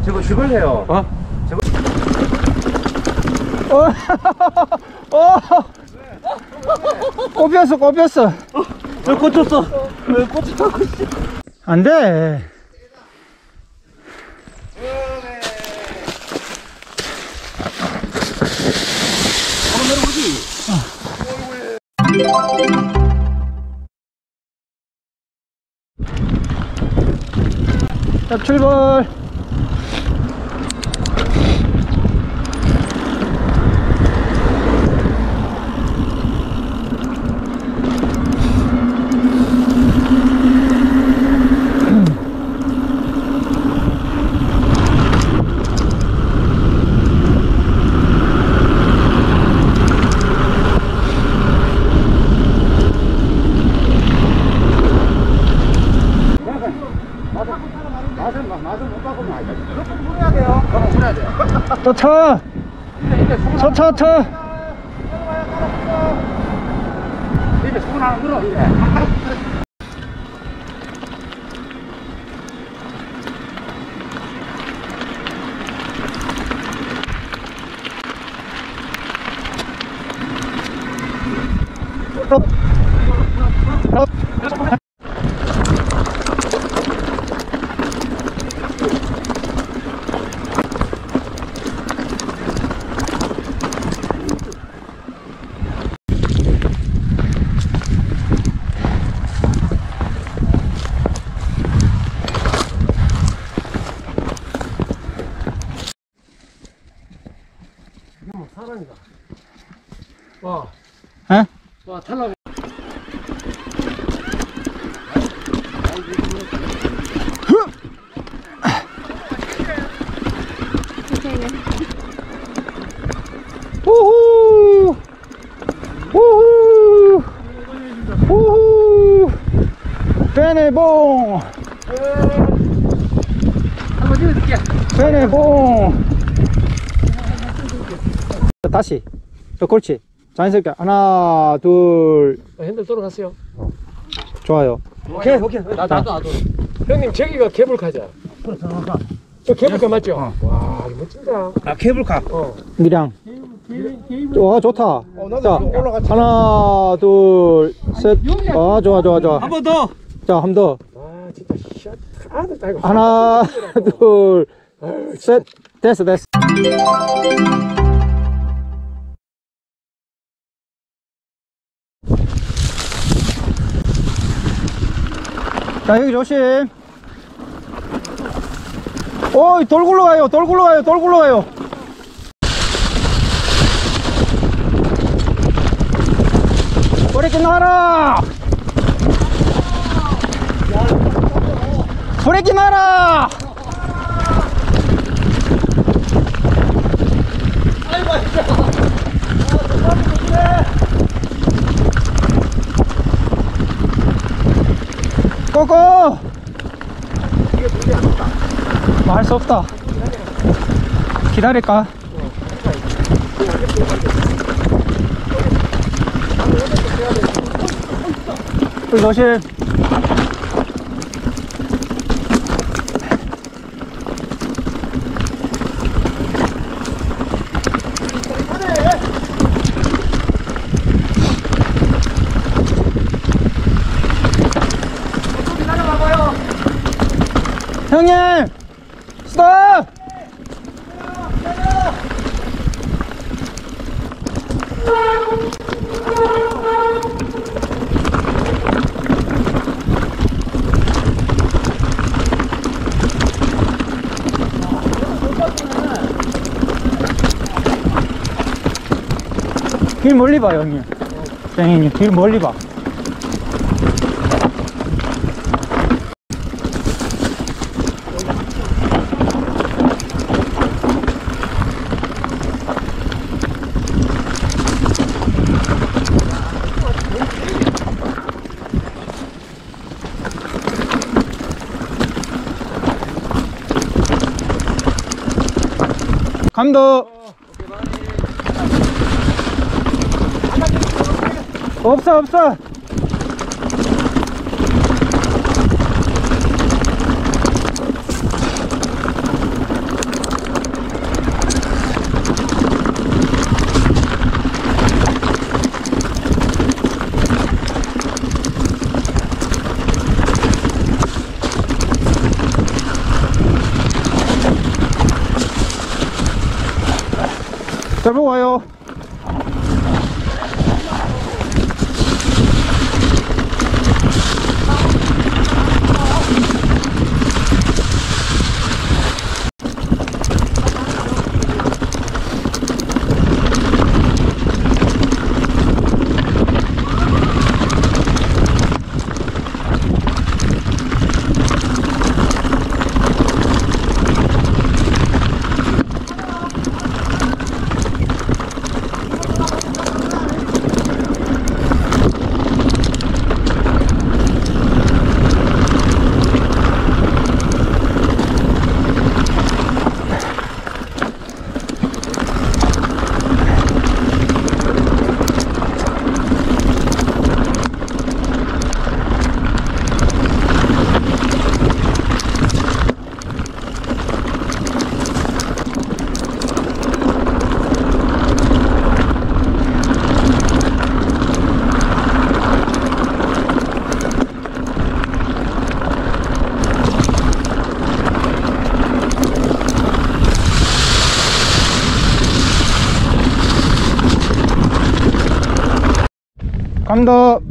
저걸 해요. 어? 저거. 꼽혔어 꼽혔어. 왜 꽂혔어? 왜 꽂혔어? 안돼. 자, 출발. 맛은 못 바꾸면 안 돼. 그것도 물어야 돼요. 그럼 물어야 돼요. 또 차. 차. 이제 수건 하나 물어, 이제. 사람이다. 와. 에? 와, 탈락. 우후. 우후. 우후. 배내봉. 한번 찍어줄게. 배내봉. 다시. 또 그렇지. 자연스럽게. 하나, 둘. 핸들 돌아갔어요. 좋아요. 오케이. 나도. 형님, 저기가 케이블카죠? 저 케이블카 맞죠? 와, 이거 멋진다. 아, 케이블카. 미량. 와, 좋다. 나도 자, 올라갔지. 하나, 둘, 셋. 아, 좋아. 한 번 더. 자, 한 번 더. 아, 진짜 희한하다, 이거. 하나, 둘, 셋. 됐어. 자, 여기 조심. 어이, 돌 굴러가요. 브레이크 놔라! 브레이크 놔라! 고고! 뭐 할 수 없다. 기다릴까? 불 조심. 형님! 스톱! 길 멀리 봐, 형님. 형님, 길 멀리 봐. 감독. 없어. 잘 보고 와요. 감독.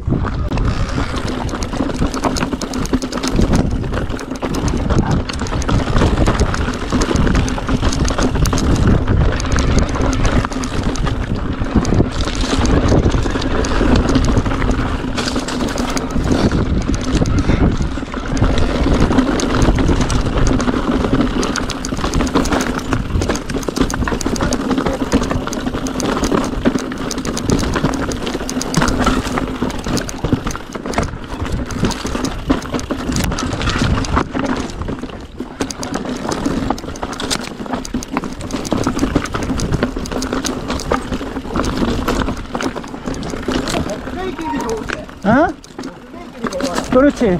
어? 그렇지.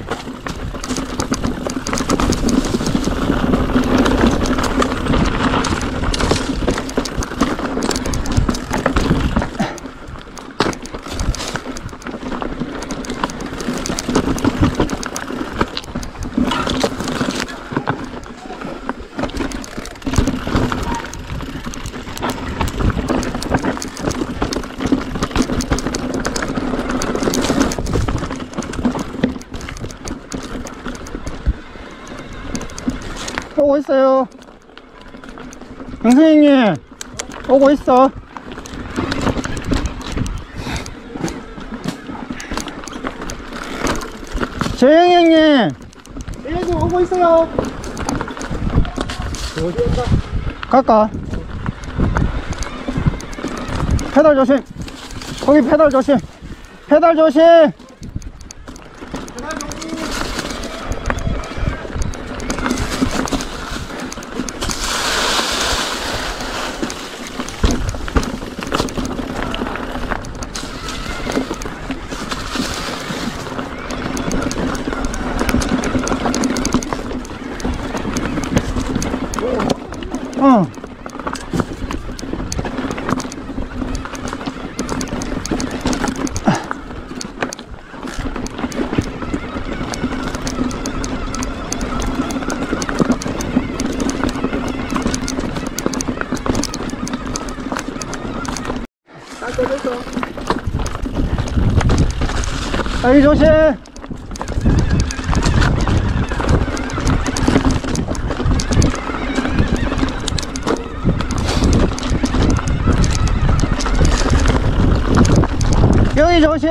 오고 있어요. 선생님 오고 있어. 재영이 형님. 얘도 오고 있어요. 어디 온다? 갈까? 페달 조심. 거기 페달 조심. 페달 조심. 어. 여기 조심. 여기 조심.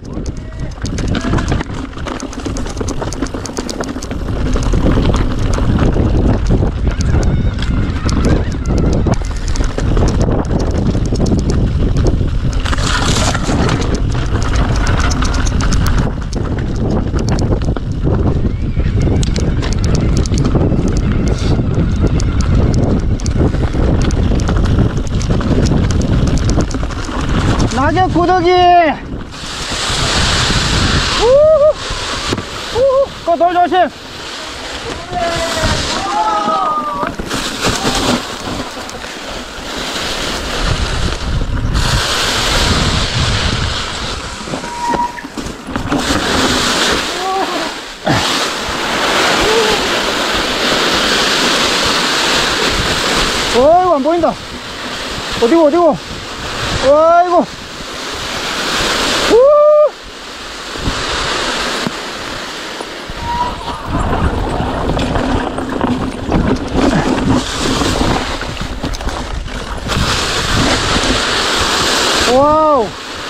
낙엽 구더기. 그거 돌 조심. 어이구 안 보인다. 어디고, 어디고? 아이고. 와우.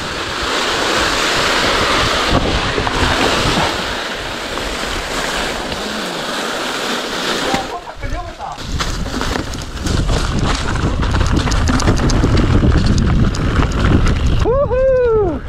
우후.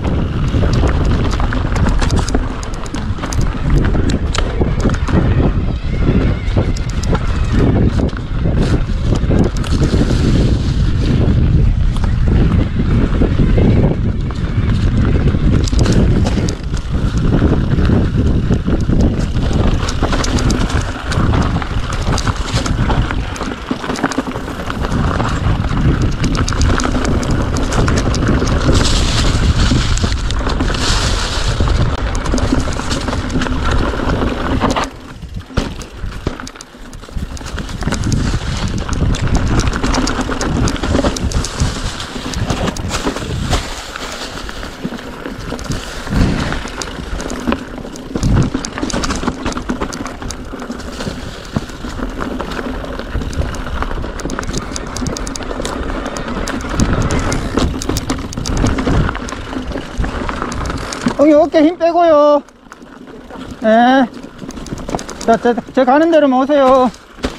형님 어깨 힘 빼고요. 네. 자, 제 가는 대로만 오세요.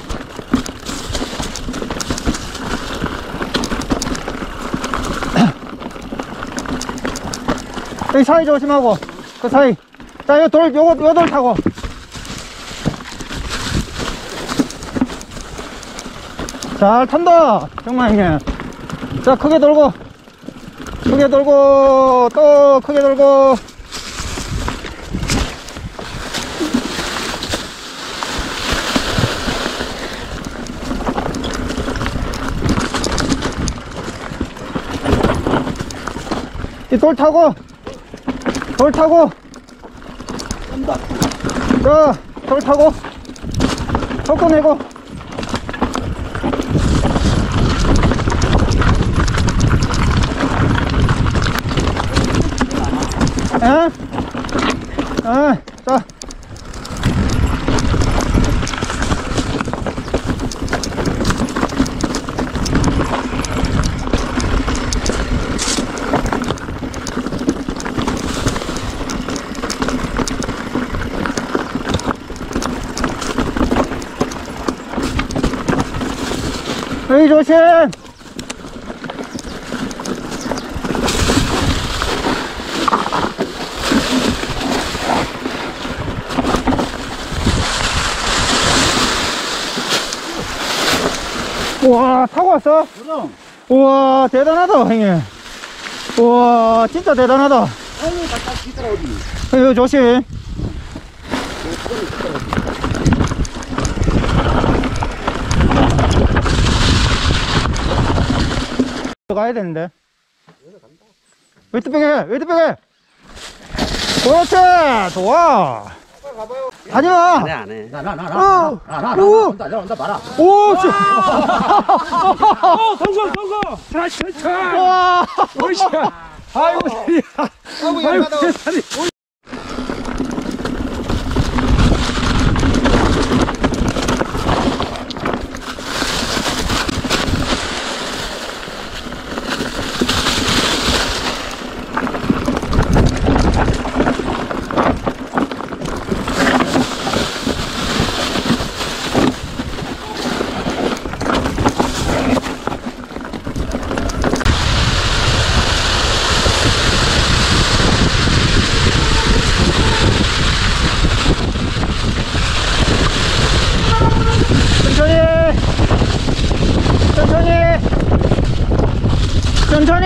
여기 사이 조심하고. 그 사이. 자, 요 돌, 요 돌 타고. 잘 탄다. 정말 형님. 자, 크게 돌고. 크게 돌고, 또 크게 돌고. 이 돌 타고. 돌 타고. 자, 돌 타고. 속도 내고. 에? 자. 여기 조심. 우와, 타고 왔어? 그럼. 우와, 대단하다, 형님. 우와, 진짜 대단하다. 아니, 갖다 기더라, 어디. 여기 조심. 가야 되는데. 웨이트 빼게, 웨이트 빼게. 그렇지, 좋아. 하지마. 안 해, 안 해. 나 온다, 봐라. 오, 씨. 성공, 성공. 자. 와. 오이씨야. 아이고, 세리야. 아이고, 세상에. 천천히.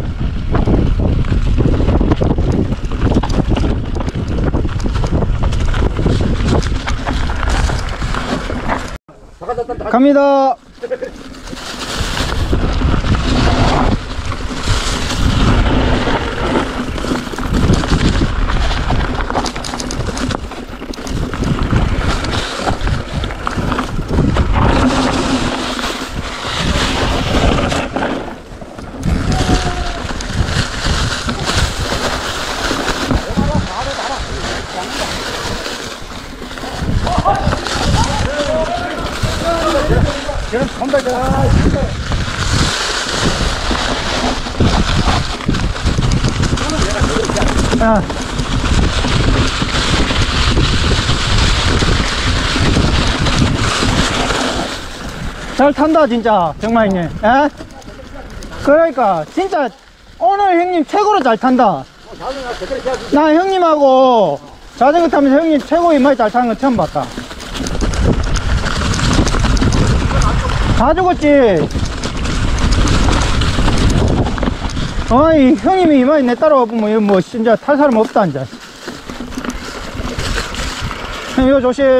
갑니다. 지금 손발 자. 야. 잘 탄다 진짜 정말 형님. 에? 그러니까 진짜 오늘 형님 최고로 잘 탄다. 나 형님하고 자전거 타면서 형님 최고 이마에 잘 타는 거 처음 봤다. 다 죽었지. 어이 형님이 이마에 내 따라와 보면 이거 뭐 진짜 탈 사람 없다 이제. 형 이거 조심.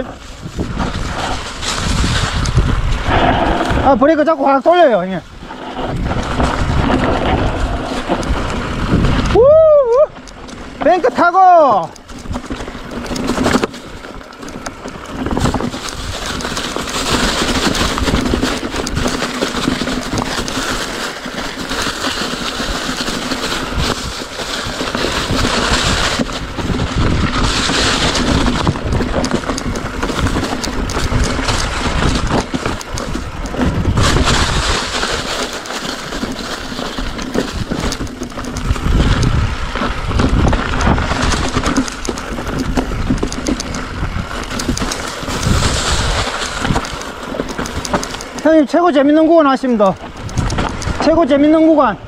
아 브레이크 자꾸 확 돌려요 형님. 우 뱅크 타고. 형님 최고 재밌는 구간 하십니다. 최고 재밌는 구간.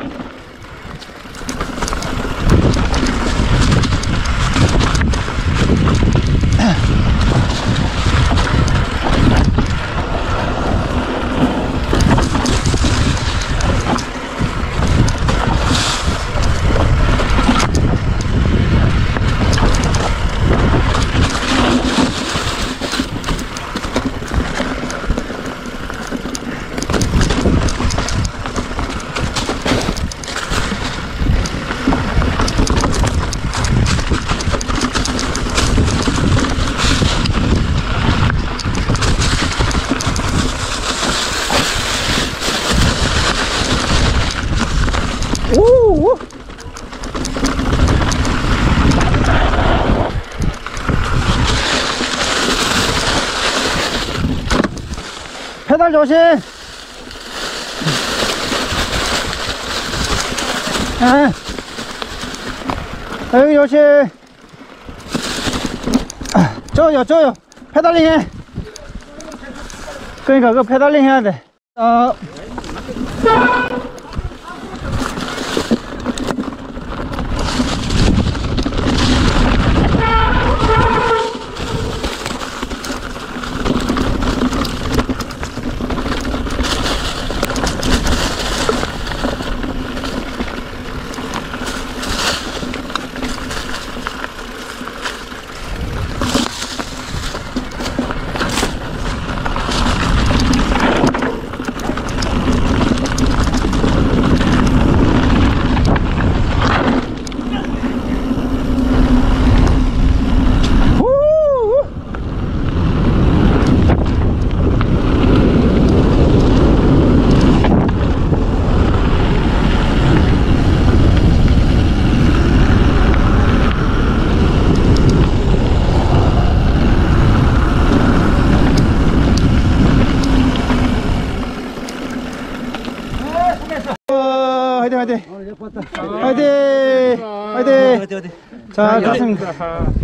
오! 페달 조심. 여기 조심. 저요 페달링 해. 그러니까 그 페달링 해야 돼. 화이팅 화이팅 화이팅 화이팅. 자 갔습니다.